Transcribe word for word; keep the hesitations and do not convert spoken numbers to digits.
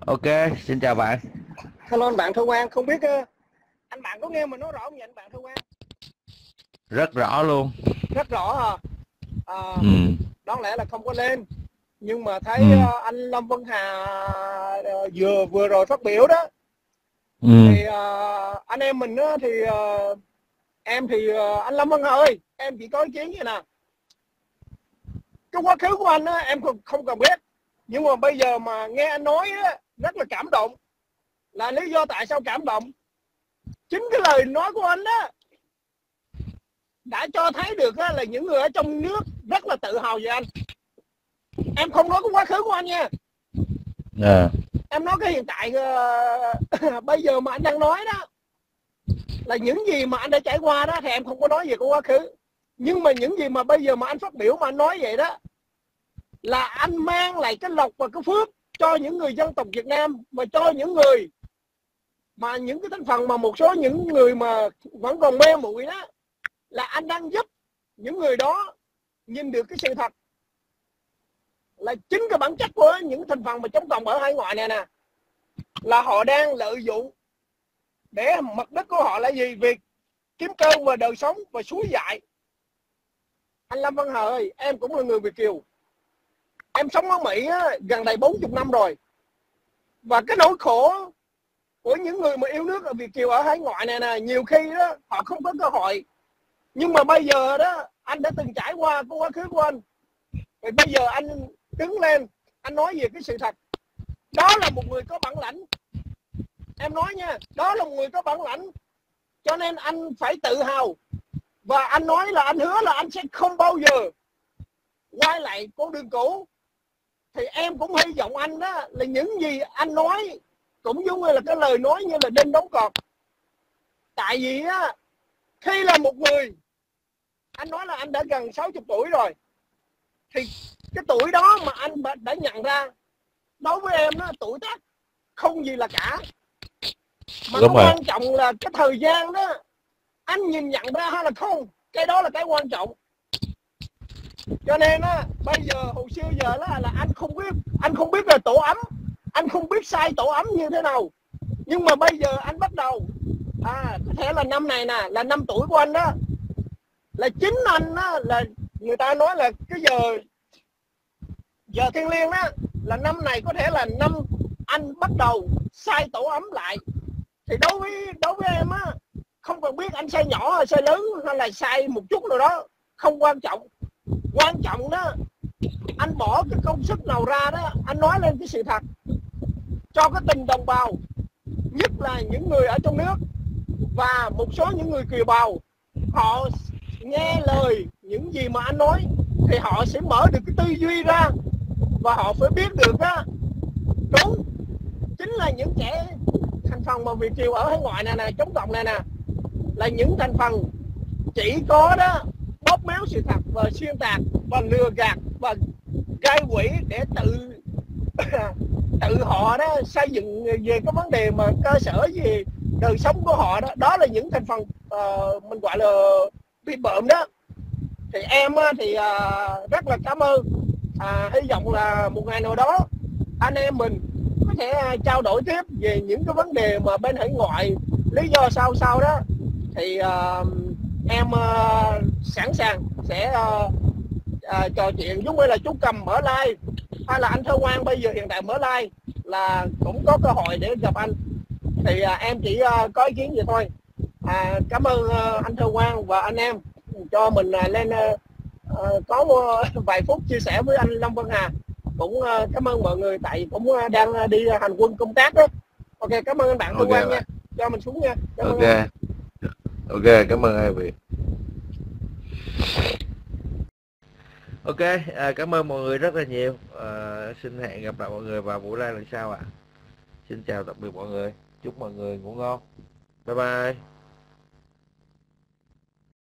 Ok, xin chào bạn. Hello anh bạn Thơ Quang, không biết uh, anh bạn có nghe mình nói rõ không vậy anh bạn Thơ Quang? Rất rõ luôn. Rất rõ hả? À, Ừ, đáng lẽ là không có lên, nhưng mà thấy ừ, uh, anh Lâm Vân Hà uh, vừa vừa rồi phát biểu đó, ừ, thì uh, anh em mình uh, thì uh, em thì uh, anh Lâm Vân Hà ơi, em chỉ có ý kiến vậy nè. Cái quá khứ của anh á, em không không cần biết, nhưng mà bây giờ mà nghe anh nói á, rất là cảm động. Là lý do tại sao cảm động? Chính cái lời nói của anh đó đã cho thấy được là những người ở trong nước rất là tự hào về anh. Em không nói cái quá khứ của anh nha, à, em nói cái hiện tại. uh, Bây giờ mà anh đang nói đó là những gì mà anh đã trải qua đó, thì em không có nói về cái quá khứ. Nhưng mà những gì mà bây giờ mà anh phát biểu mà anh nói vậy đó, là anh mang lại cái lộc và cái phước cho những người dân tộc Việt Nam, và cho những người mà những cái thành phần mà một số những người mà vẫn còn mê muội đó, là anh đang giúp những người đó nhìn được cái sự thật, là chính cái bản chất của những thành phần mà chống cộng ở hải ngoại này nè, là họ đang lợi dụng để mục đích của họ là gì? Việc kiếm cơm và đời sống và suối dại. Anh Lâm Văn Hà ơi, em cũng là người Việt kiều, em sống ở Mỹ á, gần đây bốn mươi năm rồi, và cái nỗi khổ của những người mà yêu nước ở Việt kiều ở hải ngoại này nè, nhiều khi đó họ không có cơ hội. Nhưng mà bây giờ đó anh đã từng trải qua cái quá khứ của anh, rồi bây giờ anh đứng lên, anh nói về cái sự thật. Đó là một người có bản lãnh, em nói nha, đó là một người có bản lãnh, cho nên anh phải tự hào. Và anh nói là anh hứa là anh sẽ không bao giờ quay lại con đường cũ. Thì em cũng hy vọng anh đó là những gì anh nói cũng giống như là cái lời nói như là đinh đóng cọt. Tại vì á, khi là một người, anh nói là anh đã gần sáu mươi tuổi rồi, thì cái tuổi đó mà anh đã nhận ra, đối với em đó, tuổi tác không gì là cả, mà đúng cái rồi. quan trọng là cái thời gian đó anh nhìn nhận ra hay là không, cái đó là cái quan trọng. Cho nên á, bây giờ hồi xưa giờ đó là anh không biết, anh không biết là tổ ấm, anh không biết sai tổ ấm như thế nào. Nhưng mà bây giờ anh bắt đầu, à có thể là năm này nè là năm tuổi của anh đó, là chính anh đó, là người ta nói là cái giờ giờ thiêng liêng đó, là năm này có thể là năm anh bắt đầu sai tổ ấm lại. Thì đối với đối với em á, không cần biết anh sai nhỏ hay sai lớn hay là sai một chút nào đó, không quan trọng. Quan trọng đó, anh bỏ cái công sức nào ra đó, anh nói lên cái sự thật cho cái tình đồng bào, nhất là những người ở trong nước và một số những người kiều bào. Họ nghe lời những gì mà anh nói thì họ sẽ mở được cái tư duy ra, và họ phải biết được đó, đúng, chính là những kẻ thành phần mà Việt kiều ở hải ngoại này nè, chống cộng này nè, là những thành phần chỉ có đó bóp méo sự thật và xuyên tạc và lừa gạt và gây quỹ để tự tự họ đó xây dựng về cái vấn đề mà cơ sở gì đời sống của họ đó. Đó là những thành phần uh, mình gọi là bị bợm đó. Thì em thì uh, rất là cảm ơn, à, hy vọng là một ngày nào đó anh em mình có thể uh, trao đổi tiếp về những cái vấn đề mà bên hải ngoại, lý do sao sao đó. Thì uh, em uh, sẵn sàng sẽ uh, uh, trò chuyện giống như là chú Cầm mở live, hay là anh Thơ Quang bây giờ hiện tại mở live, là cũng có cơ hội để gặp anh. Thì uh, em chỉ uh, có ý kiến vậy thôi. À, cảm ơn uh, anh Thơ Quang và anh em cho mình uh, lên uh, uh, có uh, vài phút chia sẻ với anh Lâm Vân Hà. Cũng uh, cảm ơn mọi người, tại cũng uh, đang uh, đi hành quân công tác đó. Ok, cảm ơn anh bạn Thơ Ok Quang nha, bạn. cho mình xuống nha. Cảm ơn Ok. anh. Ok, cảm ơn hai vị. Ok, à, cảm ơn mọi người rất là nhiều. À, xin hẹn gặp lại mọi người vào buổi live lần sau ạ. À. Xin chào tạm biệt mọi người. Chúc mọi người ngủ ngon. Bye bye.